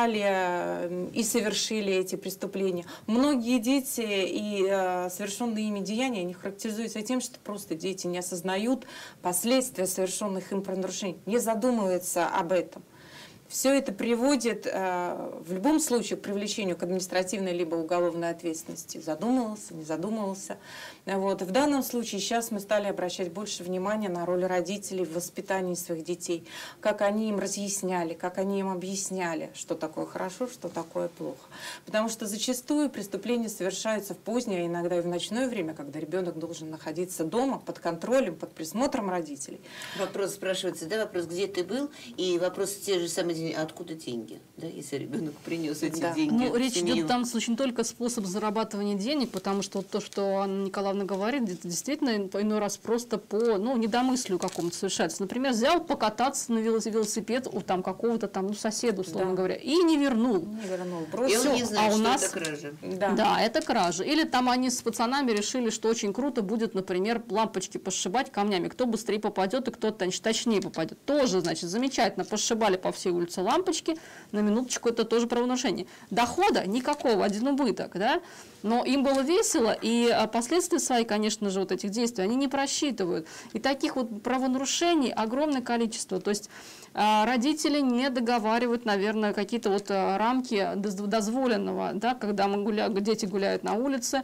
попали и совершили эти преступления. Многие дети и э, совершенные ими деяния, они характеризуются тем, что просто дети не осознают последствия совершенных им правонарушений, не задумываются об этом. Все это приводит э, в любом случае к привлечению к административной либо уголовной ответственности. Задумывался, не задумывался. Вот. В данном случае сейчас мы стали обращать больше внимания на роль родителей в воспитании своих детей. Как они им разъясняли, как они им объясняли, что такое хорошо, что такое плохо. Потому что зачастую преступления совершаются в позднее, а иногда и в ночное время, когда ребенок должен находиться дома под контролем, под присмотром родителей. Вопрос спрашивается, да, вопрос, где ты был, и вопрос те же самые деньги, откуда деньги, да, если ребенок принес эти Да. деньги Ну, в речь семью. идет в данном случае не только способ зарабатывания денег, потому что вот то, что Анна Николаевна говорит, это действительно иной раз просто по, ну, недомыслию какому-то совершается. Например, взял покататься на велос- велосипед у там какого-то там, ну, соседа, условно Да. говоря, и не вернул. Не вернул, И бросил. он не Всё, знает, а у что нас- это кража. Да. Да, это кража. Или там они с пацанами решили, что очень круто будет, например, лампочки пошибать камнями. Кто быстрее попадет и кто значит, точнее попадет. Тоже, значит, замечательно. Пошибали по всей улице лампочки. На минуточку это тоже правонарушение. Дохода никакого, один убыток, да? Но им было весело, и а, последствия свои, конечно же, вот этих действий, они не просчитывают. И таких вот правонарушений огромное количество. То есть а, родители не договаривают, наверное, какие-то вот а, рамки доз- дозволенного, да, когда мы гуля... дети гуляют на улице,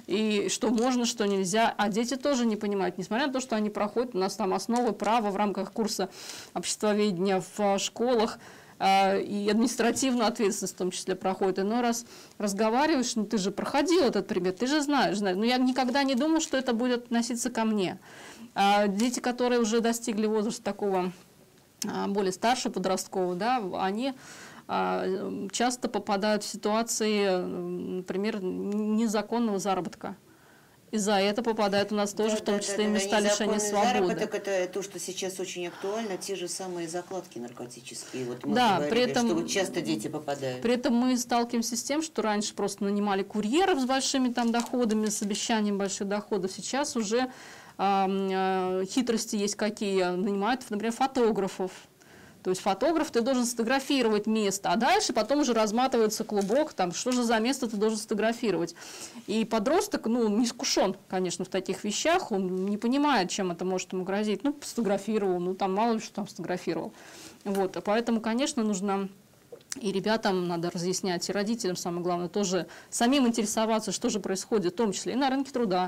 и что можно, что нельзя, а дети тоже не понимают, несмотря на то, что они проходят, у нас там основы права в рамках курса обществоведения в а, школах, а, и административную ответственность в том числе проходит. Иной раз разговариваешь, ну ты же проходил этот предмет, ты же знаешь, знаешь. Но я никогда не думал, что это будет относиться ко мне. А дети, которые уже достигли возраста такого а, более старшего, подросткового, да, они а, часто попадают в ситуации, например, незаконного заработка. и за это попадают у нас тоже, Да, в том да, числе, да, и да, места лишения незаконный свободы. заработок, это то, что сейчас очень актуально, те же самые закладки наркотические. Вот мы Да, говорили, при этом- что вот часто дети попадают. При этом мы сталкиваемся с тем, что раньше просто нанимали курьеров с большими там доходами, с обещанием больших доходов. Сейчас уже а, а, хитрости есть какие. Нанимают, например, фотографов. То есть фотограф, ты должен сфотографировать место, а дальше потом уже разматывается клубок, там, что же за место ты должен сфотографировать. И подросток, ну, не искушен, конечно, в таких вещах, он не понимает, чем это может ему грозить. Ну, сфотографировал, ну, там мало ли что там сфотографировал. Вот, поэтому, конечно, нужно... И ребятам надо разъяснять, и родителям, самое главное, тоже самим интересоваться, что же происходит, в том числе и на рынке труда,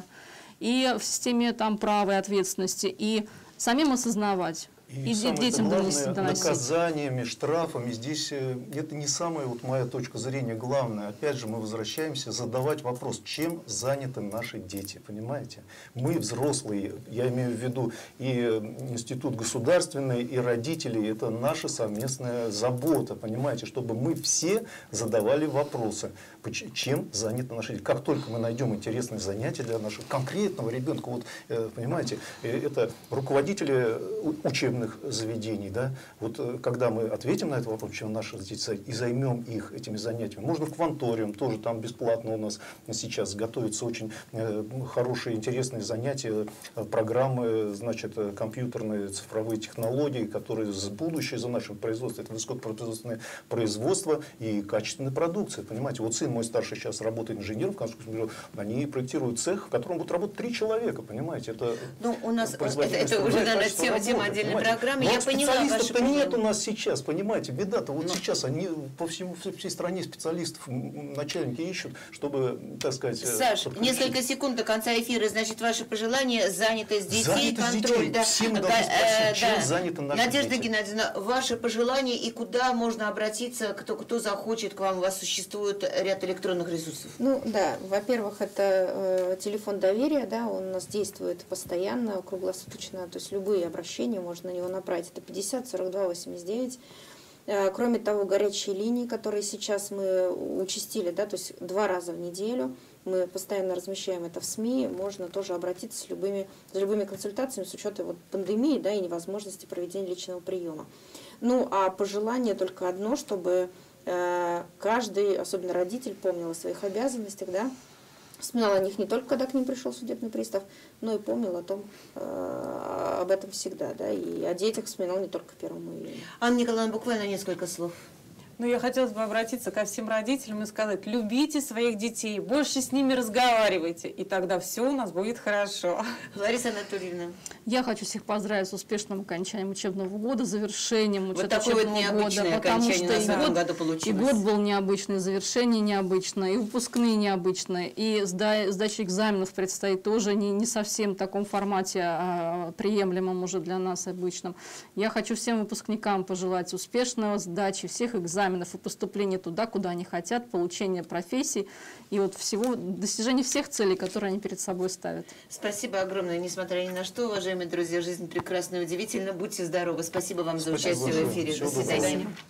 и в системе там права и ответственности, и самим осознавать. И, И самое детям главное, доносить. наказаниями, штрафами. Здесь э, это не самая вот моя точка зрения главная. Опять же, мы возвращаемся задавать вопрос, чем заняты наши дети, понимаете? Мы взрослые, я имею в виду и институт государственный, и родители, это наша совместная забота, понимаете, чтобы мы все задавали вопросы, чем заняты наши дети. Как только мы найдем интересные занятия для нашего конкретного ребенка, вот, э, понимаете, э, это руководители учебных заведений, да, вот когда мы ответим на этот вопрос, чем наши дети, и займем их этими занятиями, можно в кванториум, тоже там бесплатно у нас сейчас готовятся очень э, хорошие, интересные занятия, программы, значит, компьютерные, цифровые технологии, которые с будущее за нашим производством, это высокопроизводственное производство и качественная продукция, понимаете, вот сын мой старший сейчас работает инженером в Константиновском, они проектируют цех, в котором будут работать три человека, понимаете, это... Ну, у нас это, производительность это уже, труда и наверное, качество тема, тема работы, отдельной понимаете? программы. Но Я поняла ваши специалистов-то нет у проблемы. нас сейчас, понимаете, беда-то вот сейчас они по всему по всей стране специалистов, м, начальники ищут, чтобы, так сказать, Саш, подключить. несколько секунд до конца эфира. Значит, ваши пожелания: занятость детей, Занятость контроль. детей. Да. Все мы Да, должны спросить, э, чем да. заняты наши Надежда дети. Геннадьевна, ваши пожелания и куда можно обратиться, кто, кто захочет к вам? У вас существует ряд электронных ресурсов. Ну да, во-первых, это э, телефон доверия, да, он у нас действует постоянно, круглосуточно, то есть любые обращения можно на него направить. Это пятьдесят сорок два восемьдесят девять. Э, кроме того, горячие линии, которые сейчас мы участили, да, то есть два раза в неделю, мы постоянно размещаем это в СМИ, можно тоже обратиться с любыми, с любыми консультациями с учетом вот пандемии, да, и невозможности проведения личного приема. Ну, а пожелание только одно, чтобы э, каждый, особенно родитель, помнил о своих обязанностях, да, вспоминал о них не только, когда к ним пришел судебный пристав, но и помнил о том, э, об этом всегда, да, и о детях вспоминал не только первому июня. Анна Николаевна, буквально несколько слов. Ну, я хотела бы обратиться ко всем родителям и сказать: любите своих детей, больше с ними разговаривайте, и тогда все у нас будет хорошо. Лариса Анатольевна. Я хочу всех поздравить с успешным окончанием учебного года, завершением Вот учебного такое вот года, необычное потому что окончание у нас и в этом год, году и получилось. год был необычный, завершение необычное, и выпускные необычные, и сда- сдача экзаменов предстоит тоже не, не совсем в таком формате, а, приемлемом уже для нас обычном. Я хочу всем выпускникам пожелать успешного сдачи всех экзаменов и поступления туда, куда они хотят, получения профессий и вот всего, достижения всех целей, которые они перед собой ставят. Спасибо огромное, несмотря ни на что, уважаемые друзья. Жизнь прекрасна и удивительна. Будьте здоровы. Спасибо вам за Спасибо участие в большое. эфире. Всего До доброго. свидания.